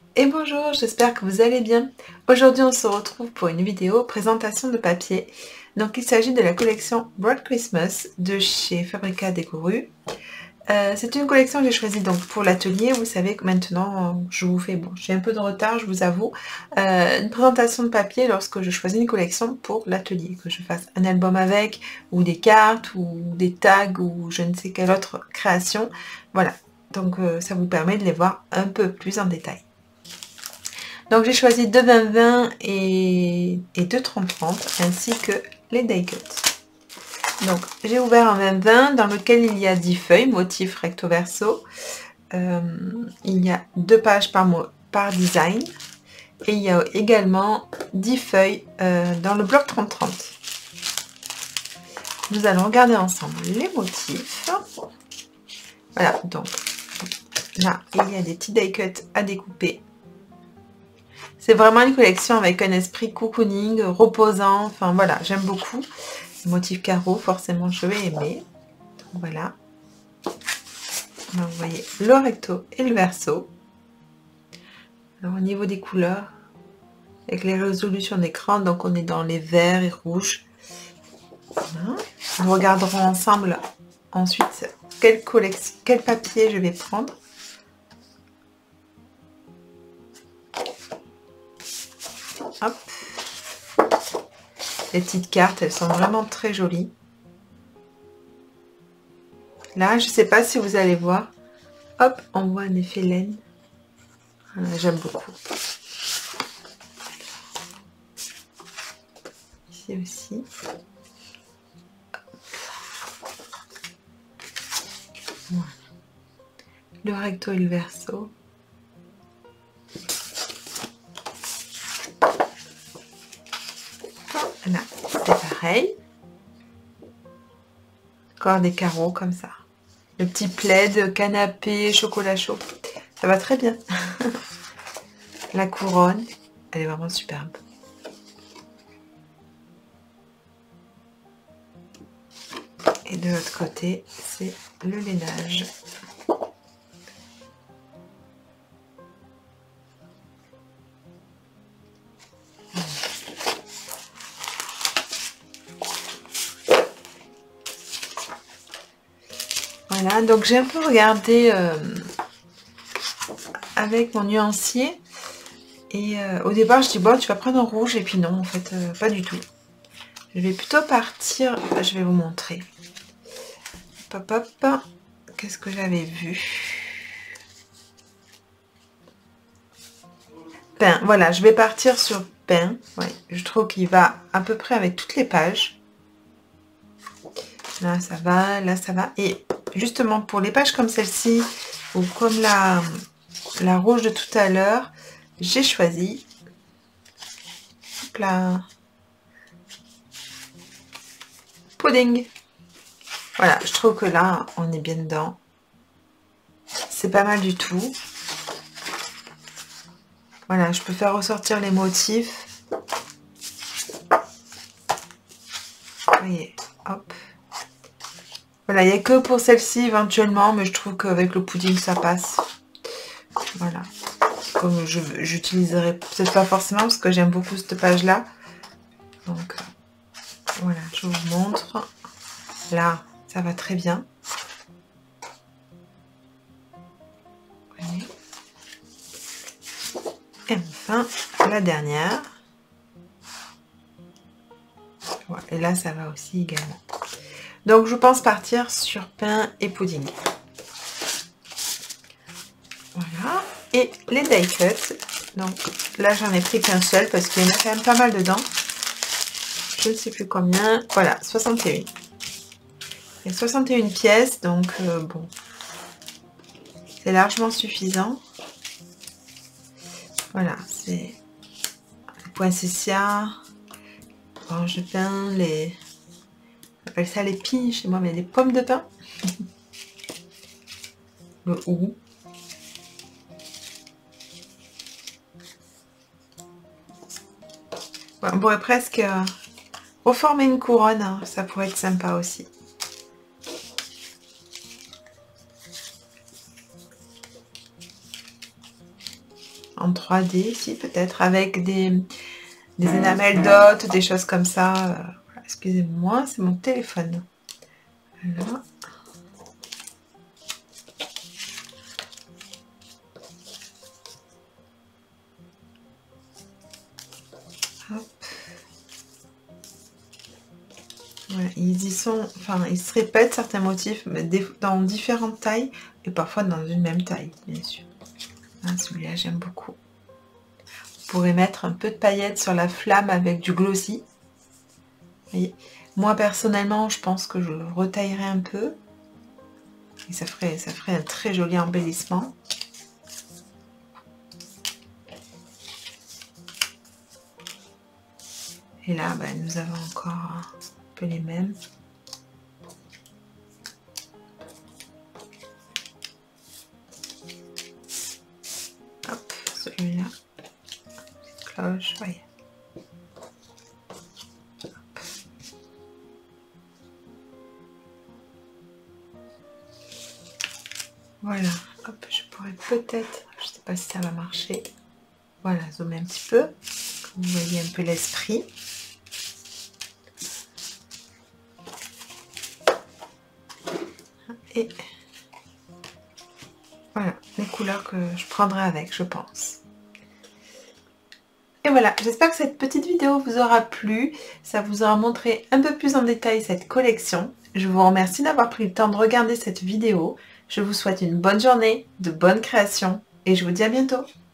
Et bonjour, j'espère que vous allez bien. Aujourd'hui, on se retrouve pour une vidéo présentation de papier. Donc, il s'agit de la collection Broad Christmas de chez Fabrica Décoru. C'est une collection que j'ai choisie donc pour l'atelier. Vous savez que maintenant, je vous fais, bon, j'ai un peu de retard, je vous avoue, une présentation de papier lorsque je choisis une collection pour l'atelier, que je fasse un album avec, ou des cartes, ou des tags, ou je ne sais quelle autre création. Voilà, donc ça vous permet de les voir un peu plus en détail. Donc j'ai choisi 2 20-20 et 2 30-30 ainsi que les die cuts. Donc j'ai ouvert un 20-20 dans lequel il y a 10 feuilles, motif recto verso. Il y a 2 pages par design. Et il y a également 10 feuilles dans le bloc 30-30. Nous allons regarder ensemble les motifs. Voilà, donc là il y a des petits die cuts à découper. C'est vraiment une collection avec un esprit cocooning, reposant, enfin voilà, j'aime beaucoup. Le motif carreau, forcément je vais aimer. Donc, voilà. Donc, vous voyez le recto et le verso. Alors au niveau des couleurs, avec les résolutions d'écran, donc on est dans les verts et rouges. Voilà. Nous regarderons ensemble ensuite quel papier je vais prendre. Hop. Les petites cartes, elles sont vraiment très jolies. Là, je ne sais pas si vous allez voir. Hop, on voit un effet laine. J'aime beaucoup. Ici aussi. Voilà. Le recto et le verso. Là, c'est pareil. Encore des carreaux comme ça. Le petit plaid, canapé, chocolat chaud. Ça va très bien. La couronne, elle est vraiment superbe. Et de l'autre côté, c'est le lainage. Voilà, donc j'ai un peu regardé avec mon nuancier. Et au départ, je dis, bon, tu vas prendre en rouge. Et puis non, en fait, pas du tout. Je vais plutôt partir, je vais vous montrer. Hop, hop, qu'est-ce que j'avais vu? Pain, voilà, je vais partir sur pain. Ouais, je trouve qu'il va à peu près avec toutes les pages. Là, ça va, là, ça va. Et justement, pour les pages comme celle-ci, ou comme la rouge de tout à l'heure, j'ai choisi la pudding. Voilà, je trouve que là, on est bien dedans. C'est pas mal du tout. Voilà, je peux faire ressortir les motifs. Vous voyez, hop. Voilà, il n'y a que pour celle-ci éventuellement, mais je trouve qu'avec le pudding, ça passe. Voilà. Comme j'utiliserai peut-être pas forcément, parce que j'aime beaucoup cette page-là. Donc, voilà, je vous montre. Là, ça va très bien. Vous voyez. Et enfin, la dernière. Voilà, et là, ça va aussi également. Donc, je pense partir sur pain et pudding. Voilà. Et les die cuts. Donc, là, j'en ai pris qu'un seul parce qu'il y en a quand même pas mal dedans. Je ne sais plus combien. Voilà, 61. Il y a 61 pièces, donc bon. C'est largement suffisant. Voilà, c'est les poinsettias, orange de pain, les... On appelle ça les pignes chez moi, mais les pommes de pain. Le hou. Voilà, on pourrait presque reformer une couronne, hein, ça pourrait être sympa aussi. en 3D ici, peut-être, avec des énamels d'hôtes, des choses comme ça. Voilà, excusez-moi, c'est mon téléphone. Voilà. Hop. Voilà, ils y sont, enfin, ils se répètent certains motifs, mais dans différentes tailles, et parfois dans une même taille, bien sûr. Ah, celui-là, j'aime beaucoup. Vous pourrez mettre un peu de paillettes sur la flamme avec du glossy. Vous voyez. Moi, personnellement, je pense que je le retaillerai un peu. Et ça ferait un très joli embellissement. Et là, ben, nous avons encore un peu les mêmes. Hop, celui-là. Cloche, voyez. Voilà, hop, je pourrais peut-être, je sais pas si ça va marcher. Voilà, zoomer un petit peu. Vous voyez un peu l'esprit. Et voilà, les couleurs que je prendrai avec, je pense. Et voilà, j'espère que cette petite vidéo vous aura plu. Ça vous aura montré un peu plus en détail cette collection. Je vous remercie d'avoir pris le temps de regarder cette vidéo. Je vous souhaite une bonne journée, de bonnes créations et je vous dis à bientôt.